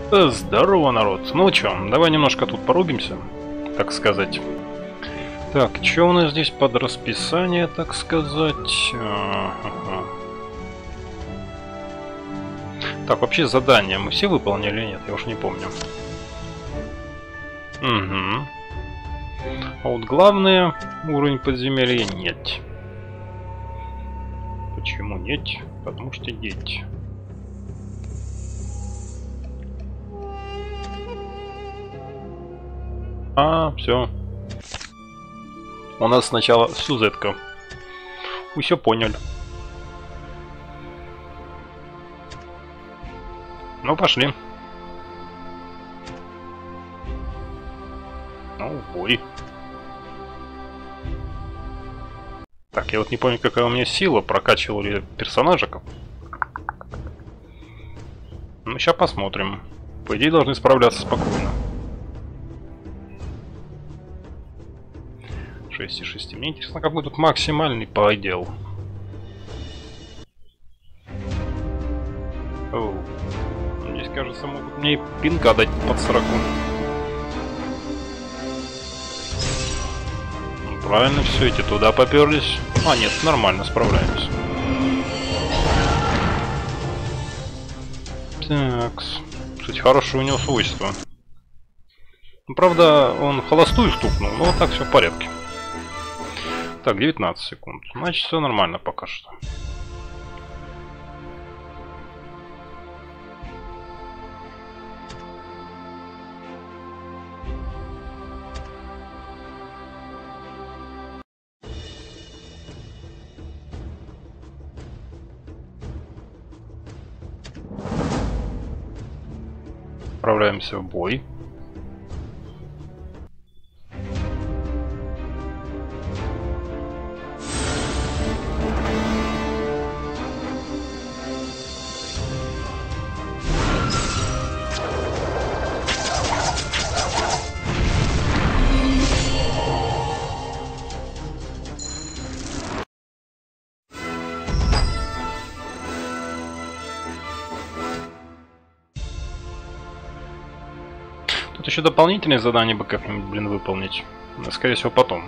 Здорово, народ. Ну чё, давай немножко тут порубимся, так сказать. Так, что у нас здесь под расписание, так сказать? Ага. Так, вообще задания мы все выполнили или нет? Я уж не помню. Угу. А вот главное, уровень подземелья нет. Почему нет? Потому что нет. Все. У нас сначала сюжетка. Мы все поняли. Ну, пошли. Ну, бой. Так, я вот не помню, какая у меня сила, прокачивал ли персонажиков. Ну, сейчас посмотрим. По идее, должны справляться спокойно. 6,6. Мне интересно, какой тут максимальный предел. Оу. Здесь, кажется, могут мне и пинка дать под 40. Правильно, все, эти туда поперлись. А, нет, нормально, справляемся. Так, кстати, хорошее у него свойство. Ну, правда, он холостую стукнул, но так все в порядке. Так, 19 секунд. Значит, все нормально пока что. Отправляемся в бой. Тут еще дополнительные задания бы как-нибудь, блин, выполнить. Но, скорее всего, потом.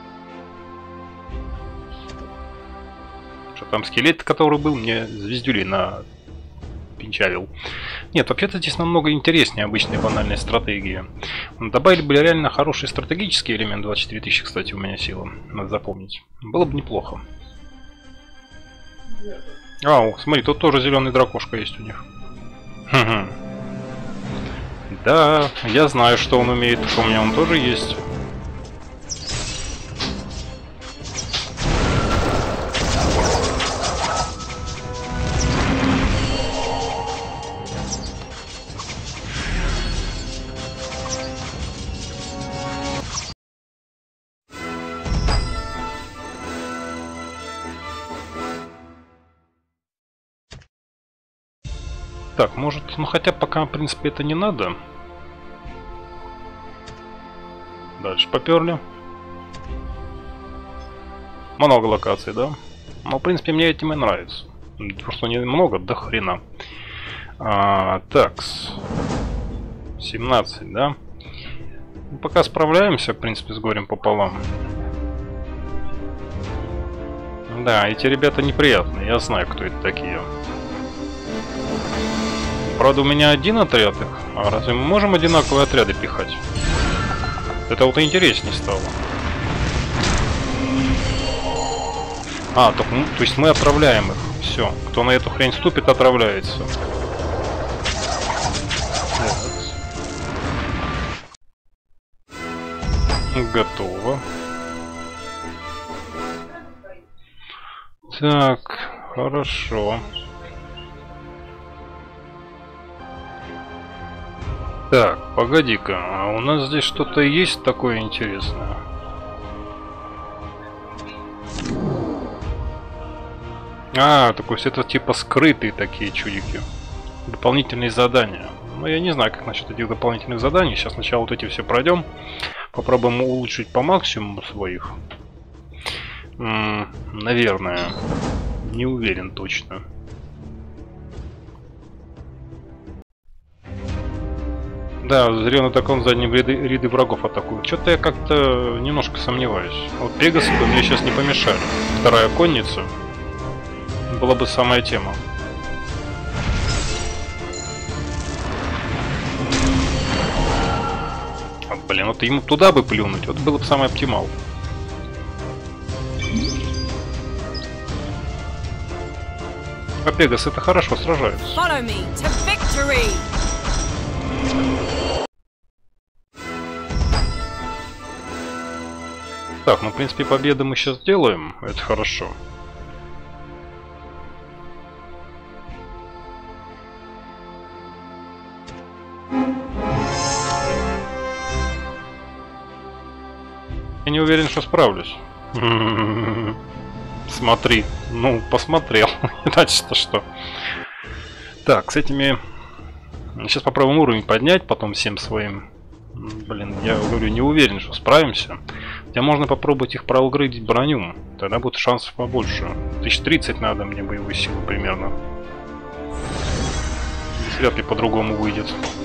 Что там скелет, который был, мне звездюли на пинчавил. Нет, вообще-то здесь намного интереснее обычной банальной стратегии. Добавили бы реально хороший стратегический элемент. 24 тысячи, кстати, у меня сила. Надо запомнить. Было бы неплохо. Ау, смотри, тут тоже зеленый дракошка есть у них. Да, я знаю, что он умеет, что у меня он тоже есть. Так, может, ну хотя пока, в принципе, это не надо. Дальше поперли. Много локаций, да? Но, в принципе, мне этим и нравится. Потому что немного, до хрена. Такс. 17, да? Ну, пока справляемся, в принципе, с горем пополам. Да, эти ребята неприятные. Я знаю, кто это такие. Правда, у меня один отряд их. А разве мы можем одинаковые отряды пихать? Это вот интереснее стало. То есть мы отправляем их. Все. Кто на эту хрень ступит, отправляется. Готово. Так, хорошо. Так, погоди-ка, а у нас здесь что-то есть такое интересное? Так, это типа скрытые такие чудики. Дополнительные задания. Но я не знаю, как насчет этих дополнительных заданий. Сейчас сначала вот эти все пройдем. Попробуем улучшить по максимуму своих. Наверное. Не уверен точно. Да, зеленый дракон задние ряды врагов атакует. Что-то я как-то немножко сомневаюсь. Вот Пегасы бы мне сейчас не помешали. Вторая конница была бы самая тема. Вот, блин, вот ему туда бы плюнуть, вот было бы самый оптимал. А Пегас это хорошо сражается. Так, ну в принципе победу мы сейчас сделаем, это хорошо. Я не уверен, что справлюсь. Смотри, ну посмотрел, иначе-то что. Так, с этими сейчас попробуем уровень поднять, потом всем своим. Блин, я говорю, не уверен, что справимся. Хотя можно попробовать их проапгрейдить броню. Тогда будет шансов побольше. 1030 надо мне боевой силы примерно. Вряд ли по-другому выйдет.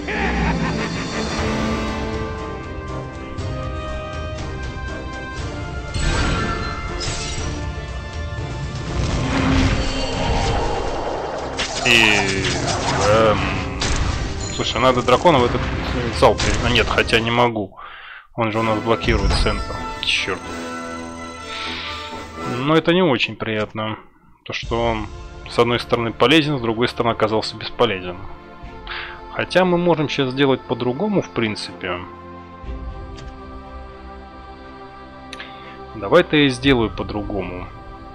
И... слушай, надо дракона в этот зал. А нет, хотя не могу. Он же у нас блокирует центр. Черт. Но это не очень приятно. То, что он с одной стороны полезен, с другой стороны оказался бесполезен. Хотя мы можем сейчас сделать по-другому, в принципе. Давай-то я сделаю по-другому.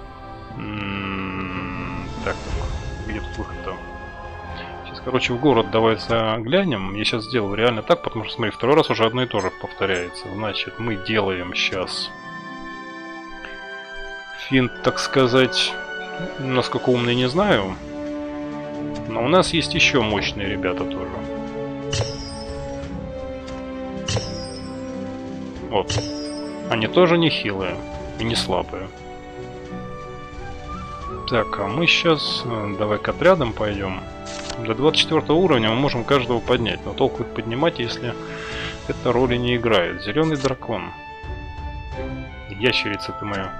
Так, где тут выход-то? Сейчас, короче, в город давай заглянем. Я сейчас сделаю реально так, потому что, смотри, второй раз уже одно и то же повторяется. Значит, мы делаем сейчас финт, так сказать, насколько умный, не знаю. Но у нас есть еще мощные ребята тоже. Вот. Они тоже не хилые и не слабые. Так, а мы сейчас давай к отрядам пойдем. До 24 уровня мы можем каждого поднять. Но толку их поднимать, если это роли не играет. Зеленый дракон. Ящерица ты моя.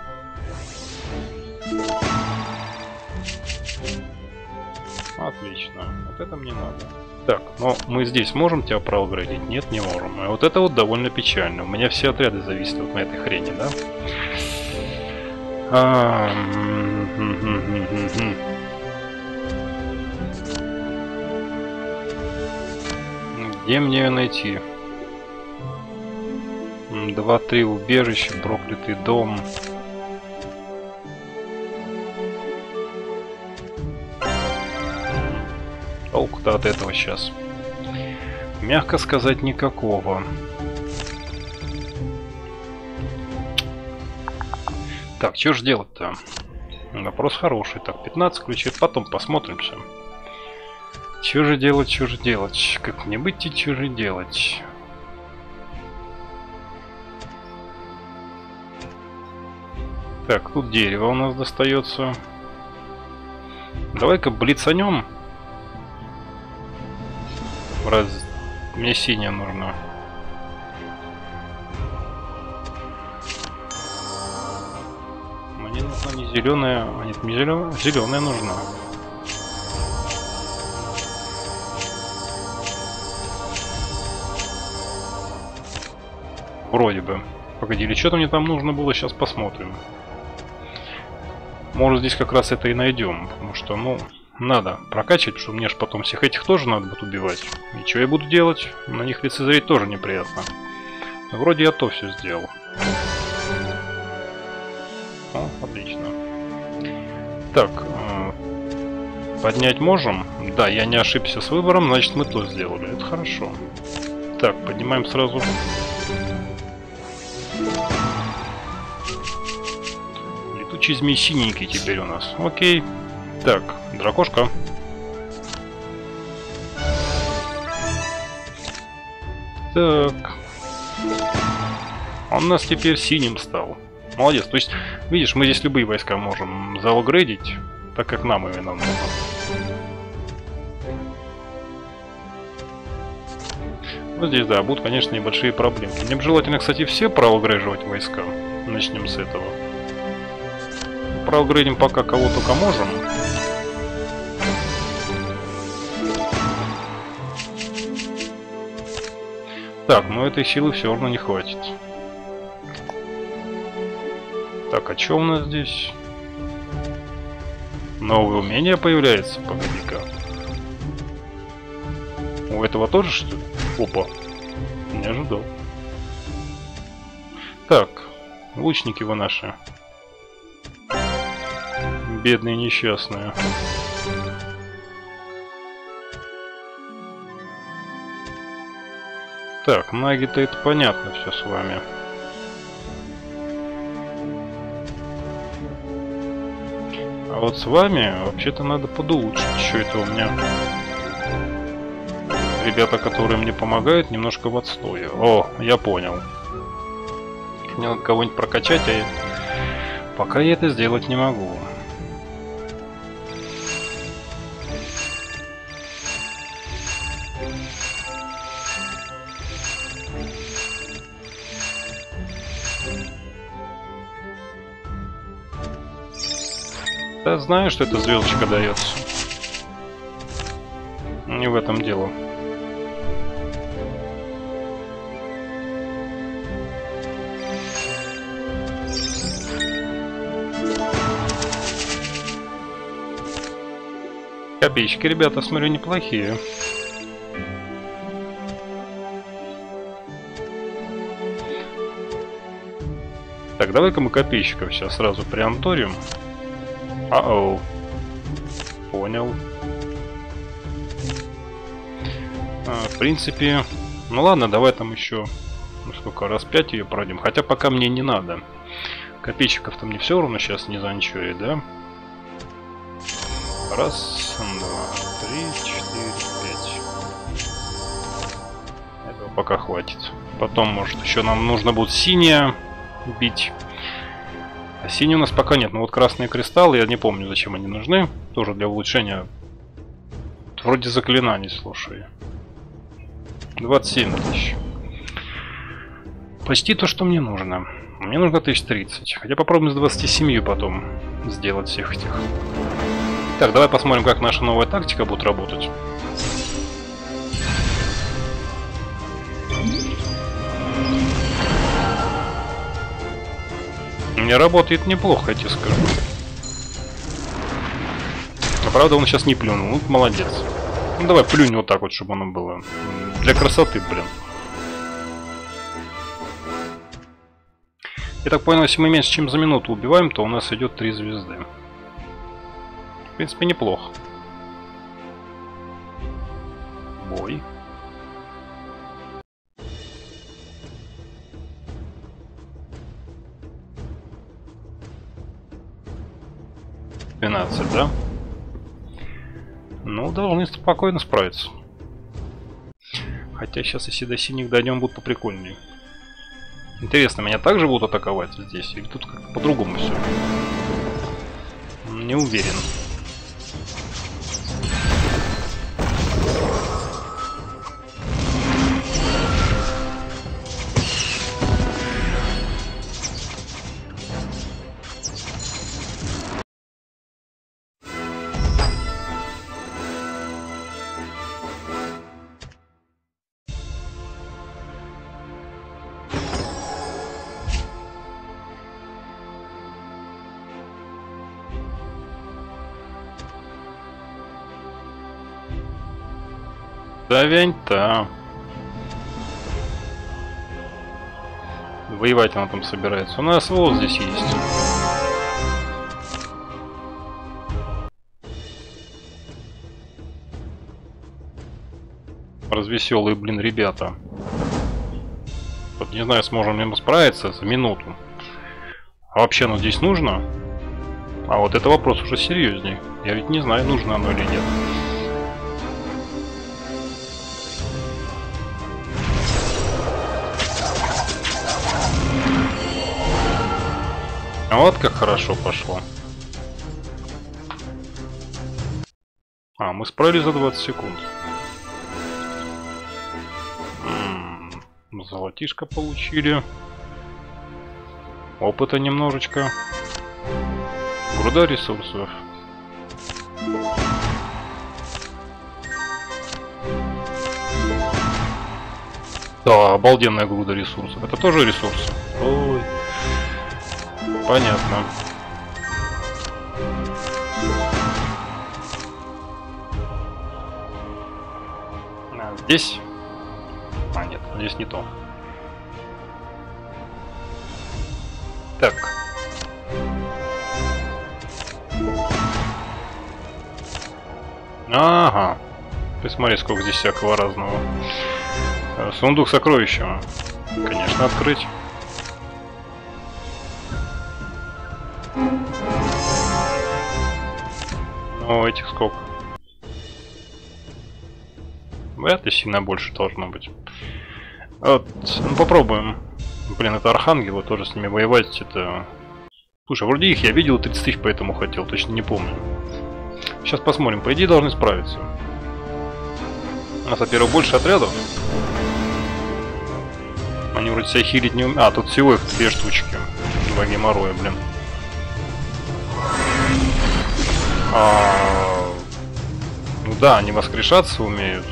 Отлично. Вот это мне надо. Так, но мы здесь можем тебя проапгрейдить? Нет, не можем. И вот это вот довольно печально. У меня все отряды зависят вот на этой хрени, да? Где мне ее найти? 2-3 убежища, проклятый дом. Толку-то от этого сейчас, мягко сказать, никакого. Так, что ж делать-то? Вопрос хороший. Так, 15 ключей, потом посмотримся. Что же делать, что же делать? Как мне быть и что же делать? Так, тут дерево у нас достается. Давай-ка блицанем. Раз мне синяя нужна. Мне нужна не зеленая, а нет, не зеленая, зеленая нужна. Вроде бы. Погоди, или что-то мне там нужно было, сейчас посмотрим. Может, здесь как раз это и найдем, потому что, ну, надо прокачивать, потому что мне же потом всех этих тоже надо будет убивать. И что я буду делать? На них лицезреть тоже неприятно. Но вроде я то все сделал. О, отлично. Так, поднять можем? Да, я не ошибся с выбором, значит мы то сделали. Это хорошо. Так, поднимаем сразу. Летучий змей синенький теперь у нас. Окей. Так, дракошка. Так. Он у нас теперь синим стал. Молодец. То есть, видишь, мы здесь любые войска можем заапгрейдить, так как нам именно нужно. Ну, здесь, да, будут, конечно, небольшие проблемы. Мне бы желательно, кстати, все проапгрейживать войска. Начнем с этого. Проапгрейдим пока кого только можем. Так, но этой силы все равно не хватит. Так, а что у нас здесь? Новое умение появляется? Погоди-ка. У этого тоже, что ли? Опа. Не ожидал. Так, лучники вы наши. Бедные несчастные. Так, маги-то это понятно все с вами. А вот с вами вообще-то надо подулучшить. Что это у меня? Ребята, которые мне помогают, немножко в отстое. О, я понял. Мне надо кого-нибудь прокачать, а пока я это сделать не могу. Да, знаю, что эта звездочка дается. Не в этом дело. Копейщики, ребята, смотрю, неплохие. Так, давай-ка мы копейщиков сейчас сразу прианторим. Ау. Понял. В принципе, ну ладно, давай там еще, ну сколько, раз 5 ее пройдем. Хотя пока мне не надо. Копейщиков-то мне все равно сейчас не занчует, да? Раз, два, 3, 4, 5. Этого пока хватит. Потом, может, еще нам нужно будет синяя бить. А синий у нас пока нет. Но вот красные кристаллы, я не помню, зачем они нужны. Тоже для улучшения. Вроде заклинаний, слушай. 27 тысяч. Почти то, что мне нужно. Мне нужно 1030. Хотя попробуем с 27 потом сделать всех этих. Так, давай посмотрим, как наша новая тактика будет работать. Не работает неплохо, я тебе скажу. А правда, он сейчас не плюнул. Ну, молодец. Ну, давай плюнь вот так вот, чтобы оно было. Для красоты, блин. Я так понял, если мы меньше, чем за минуту убиваем, то у нас идет 3 звезды. В принципе, неплохо. Бой. Да? Ну, должны спокойно справиться. Хотя сейчас, если до синих дойдем, будут поприкольнее. Интересно, меня также будут атаковать здесь? Или тут как-то по-другому все? Не уверен. Да, вянь-то. Воевать она там собирается. У нас вот здесь есть. Развеселые, блин, ребята. Вот не знаю, сможем ли мы справиться за минуту. А вообще оно здесь нужно? А вот это вопрос уже серьезней. Я ведь не знаю, нужно оно или нет. Вот как хорошо пошло. А, мы справились за 20 секунд. Золотишко получили. Опыта немножечко. Груда ресурсов. Да, обалденная груда ресурсов. Это тоже ресурсы? Ой. Понятно. А здесь? А, нет, здесь не то. Так. Ага. Ты смотри, сколько здесь всякого разного. Сундук с сокровищем. Конечно, открыть. Ну, этих сколько? Вряд ли сильно больше должно быть. Вот, ну попробуем. Блин, это архангелы, тоже с ними воевать, это... Слушай, вроде их я видел 30 тысяч, поэтому хотел, точно не помню. Сейчас посмотрим, по идее должны справиться. У нас, во-первых, больше отрядов. Они вроде себя хилить не умеют. А, тут всего их 2 штучки. 2 геморроя, блин. Ну да, они воскрешаться умеют.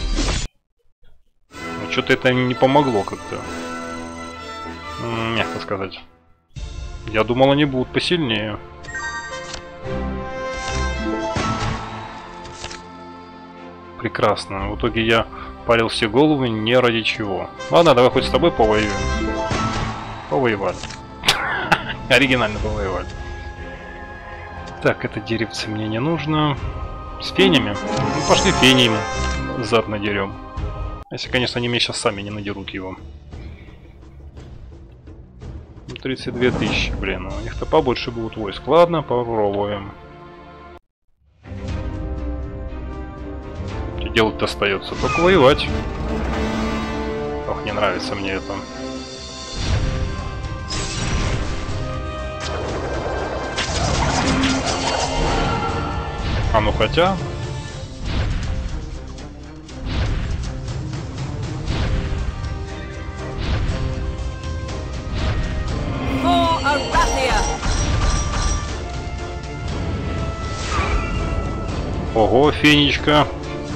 Но что-то это не помогло как-то. Мягко сказать. Я думал, они будут посильнее. Прекрасно. В итоге я парил все головы не ради чего. Ладно, давай хоть с тобой повоюем. Повоевали. Оригинально повоевали. Так, это деревце мне не нужно. С фенями? Ну, пошли феней зад надерем. Если, конечно, они мне сейчас сами не надерут его. 32 тысячи, блин. У них-то побольше будут войск. Ладно, попробуем. Что делать-то остается? Только воевать. Ох, не нравится мне это. А ну хотя... Ого, фенечка.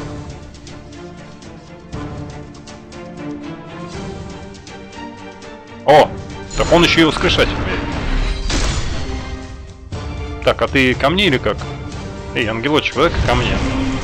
О, так он еще и воскрешать умеет. Так, а ты ко мне или как? Эй, ангелочек, давай ко мне.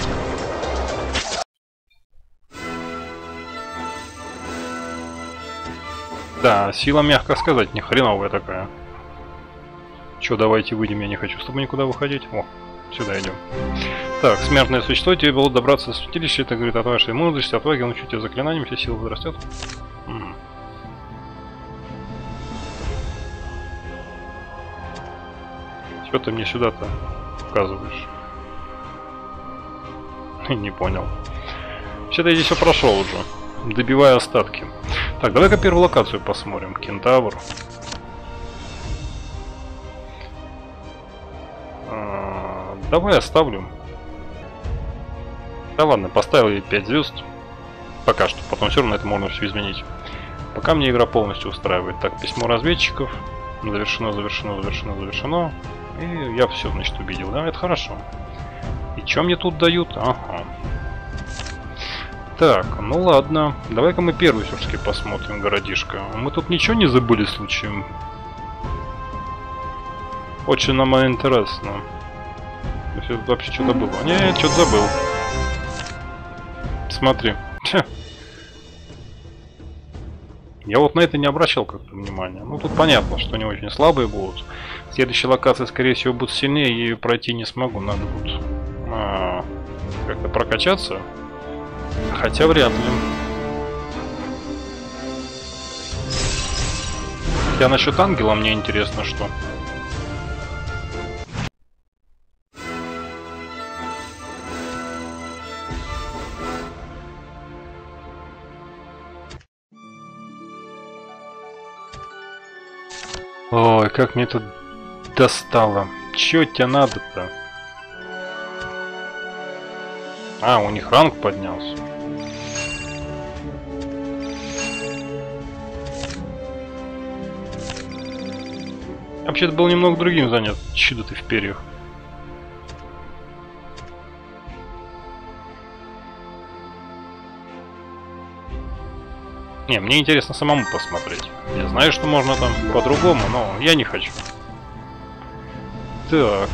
Да, сила, мягко сказать, не хреновая такая. Че, давайте выйдем, я не хочу с тобой никуда выходить. О, сюда идем. Так, смертное существо, тебе было добраться до святилища, это говорит о вашей мудрости, отваге, он учит тебя заклинанием, все силы возрастет. Что ты мне сюда-то указываешь? Не понял. Вообще-то я здесь все прошел уже. Добивая остатки. Так, давай-ка первую локацию посмотрим. Кентавр. Давай оставлю. Да ладно, поставил ей 5 звезд. Пока что. Потом все равно это можно все изменить. Пока мне игра полностью устраивает. Так, письмо разведчиков. Завершено, завершено, завершено, завершено. И я все, значит, увидел. Да, это хорошо. И что мне тут дают? Ага. Так, ну ладно. Давай-ка мы первый все-таки посмотрим городишко. Мы тут ничего не забыли случаем? Очень нам интересно. Если тут вообще что-то было. Нет, что-то забыл. Смотри. Я вот на это не обращал как-то внимания. Ну тут понятно, что они очень слабые будут. Следующие локации, скорее всего, будут сильнее, и пройти не смогу. Надо будет как-то прокачаться. Хотя вряд ли. Хотя насчет ангела мне интересно, что. Ой, как мне тут достало. Чё тебе надо-то? А, у них ранг поднялся. Вообще-то был немного другим занят. Чудо ты в перьях. Не, мне интересно самому посмотреть. Я знаю, что можно там по-другому, но я не хочу. Так.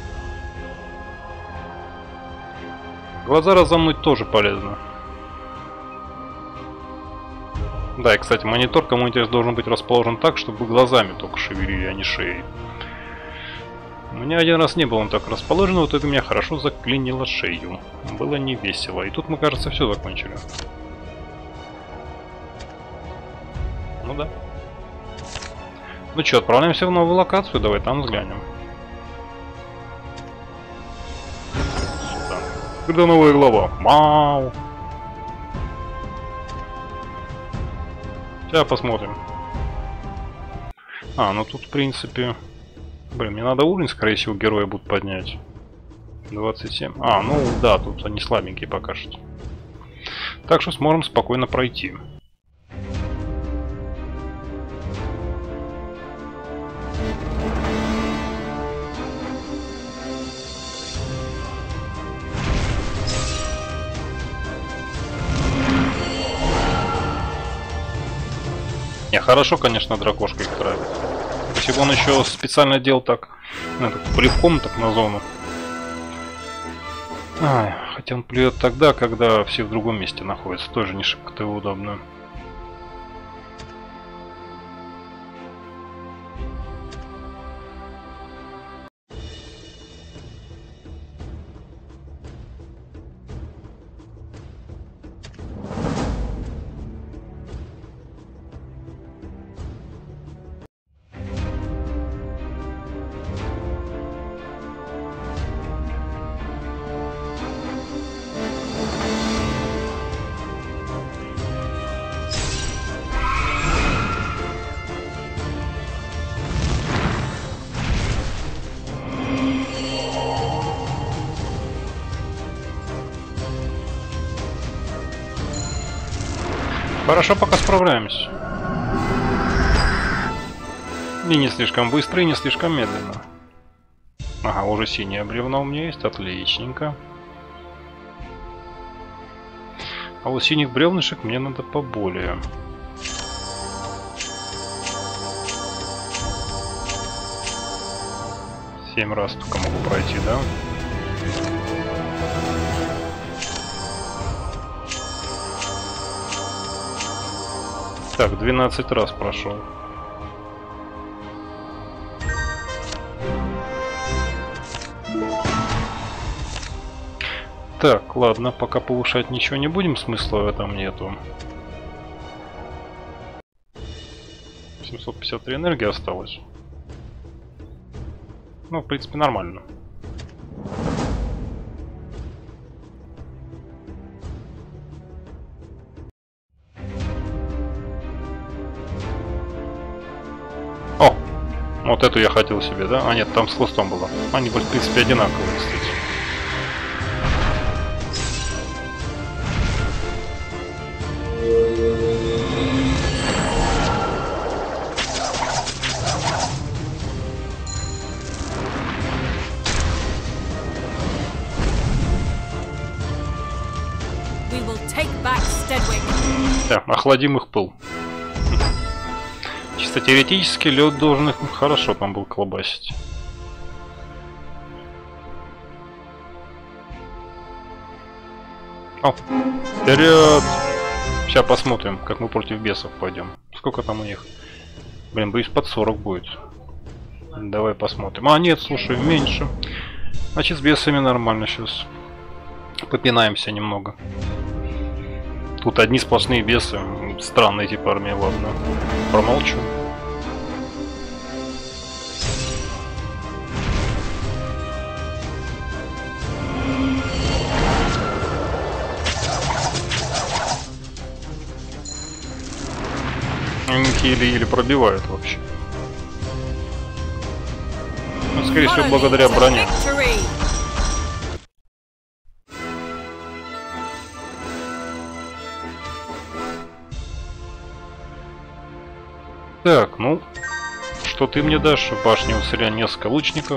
Глаза разомнуть тоже полезно. Да, и, кстати, монитор, кому интересно, должен быть расположен так, чтобы глазами только шевелили, а не шеей. У меня один раз не был он так расположен, вот это меня хорошо заклинило шею. Было не весело. И тут мы, кажется, все закончили. Ну да. Ну что, отправляемся в новую локацию, давай там взглянем. Когда новая глава? Мау! Сейчас посмотрим. А, ну тут в принципе... Блин, мне надо уровень, скорее всего, героя будут поднять. 27. А, ну да, тут они слабенькие пока что. Так что сможем спокойно пройти. Не, хорошо, конечно, дракошка их травит. Если бы он еще специально делал так, плевком так на зону. Ай, хотя он плюет тогда, когда все в другом месте находятся. Тоже не шибко-то удобно. Хорошо, пока справляемся. И не слишком быстро, и не слишком медленно. Ага, уже синее бревно у меня есть, отличненько. А вот синих бревнышек мне надо поболее. Семь раз только могу пройти, да? Так, 12 раз прошел. Так, ладно, пока повышать ничего не будем, смысла в этом нету. 753 энергии осталось. Ну, в принципе, нормально. О! Вот эту я хотел себе, да? А нет, там с хвостом было. Они были, в принципе, одинаковые, кстати. Да, охладим их пыл. Чисто теоретически лед должен их хорошо там был колбасить. О, вперед! Сейчас посмотрим, как мы против бесов пойдем. Сколько там у них? Блин, боюсь, под 40 будет. Давай посмотрим. А, нет, слушай, меньше. Значит, с бесами нормально сейчас. Попинаемся немного. Тут одни сплошные бесы. Странные типа армии, ладно. Промолчу. Они еле-еле пробивают вообще. Ну, скорее всего, благодаря броне. Так, ну, что ты мне дашь? В башне уцелело несколько лучников.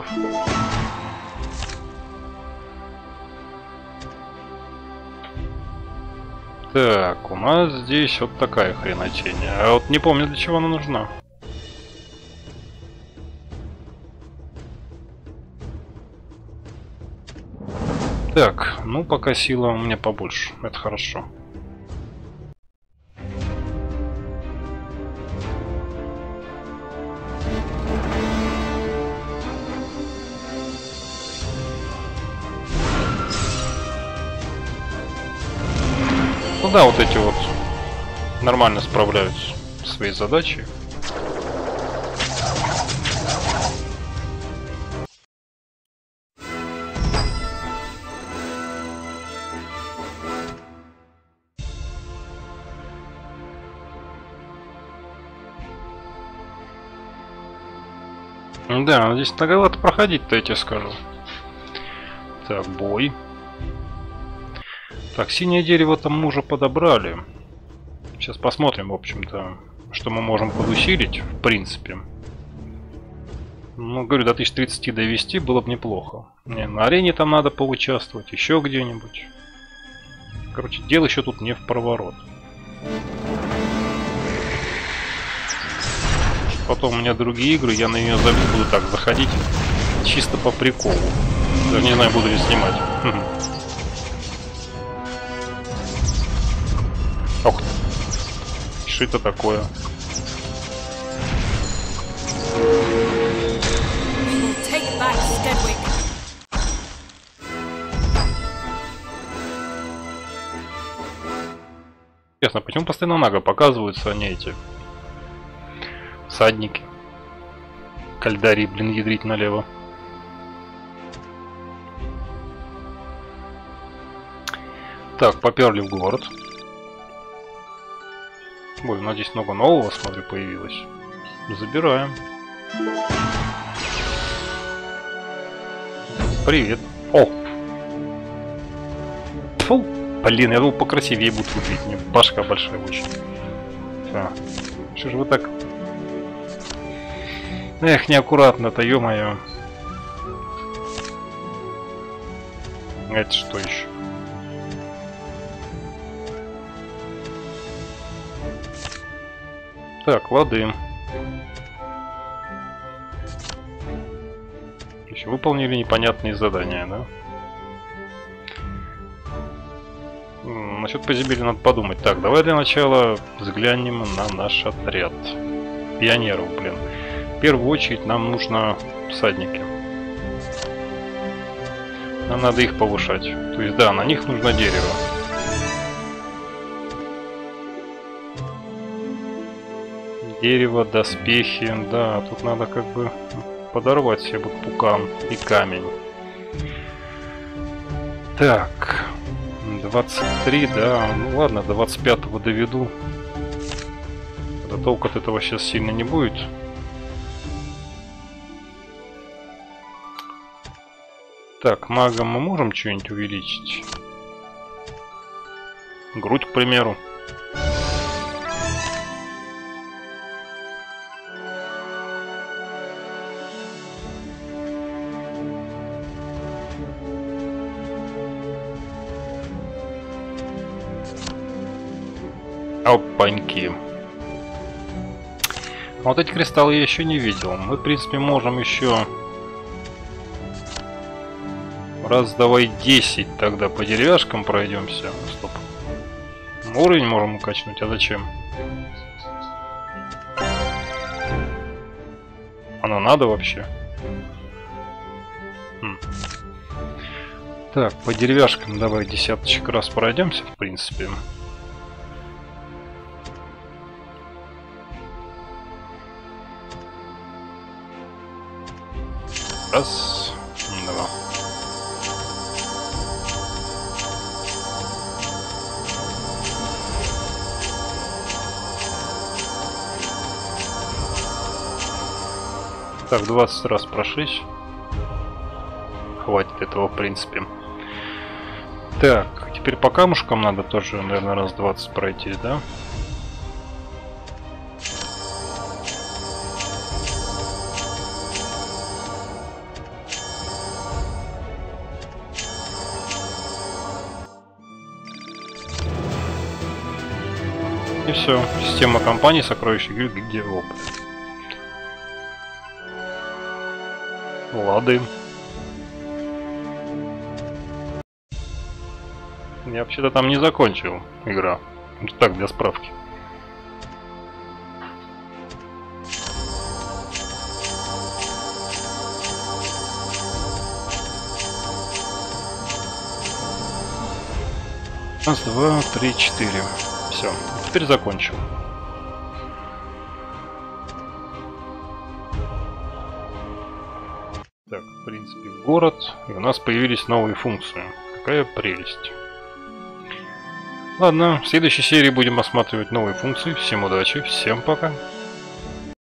Так, у нас здесь вот такая хренотень. А вот не помню, для чего она нужна. Так, ну пока сила у меня побольше. Это хорошо. Ну да, вот эти вот нормально справляются с своей задачей. Да, здесь многовато проходить-то, я тебе скажу. Так, бой. Так, синее дерево там мы уже подобрали. Сейчас посмотрим, в общем-то, что мы можем подусилить, в принципе. Ну, говорю, до 1030 довести было бы неплохо. Не, на арене там надо поучаствовать, еще где-нибудь. Короче, дело еще тут не в проворот. Потом у меня другие игры, я на нее буду так заходить чисто по приколу. Даже не знаю, буду ли снимать. Ох, что это такое? Интересно, почему постоянно наго показываются они эти всадники? Кальдарий, блин, ядрить налево. Так, поперли в город. Ой, у нас здесь много нового, смотрю, появилось. Забираем. Привет. О! Фу! Блин, я думал, покрасивее будут выглядеть. Мне башка большая очень. А, что же вы так... Эх, неаккуратно-то, ё-моё. Это что еще? Так, лады. Еще выполнили непонятные задания, да? Насчет подземелья надо подумать. Так, давай для начала взглянем на наш отряд пионеров, блин. В первую очередь нам нужно всадники. Нам надо их повышать. То есть, да, на них нужно дерево. Дерево, доспехи, да, тут надо как бы подорвать себе пукан и камень. Так, 23, да, ну ладно, до 25-го доведу. Да толку от этого сейчас сильно не будет. Так, магом мы можем что-нибудь увеличить? Грудь, к примеру. Опаньки. Вот эти кристаллы я еще не видел. Мы, в принципе, можем еще... Раз, давай 10 тогда по деревяшкам пройдемся. Стоп. Уровень можем укачнуть, а зачем? Оно надо вообще? Так, по деревяшкам давай десяточек раз пройдемся, в принципе. Раз, два. Так, 20 раз прошлись. Хватит этого, в принципе. Так, теперь по камушкам надо тоже, наверное, раз 20 пройти, да? И все. Система компании «Сокровища гильдии опыт». Лады. Я вообще-то там не закончил игра. Так, для справки. Раз, два, три, четыре. Все. Теперь закончил. Так, в принципе, город. И у нас появились новые функции. Какая прелесть. Ладно, в следующей серии будем осматривать новые функции. Всем удачи, всем пока.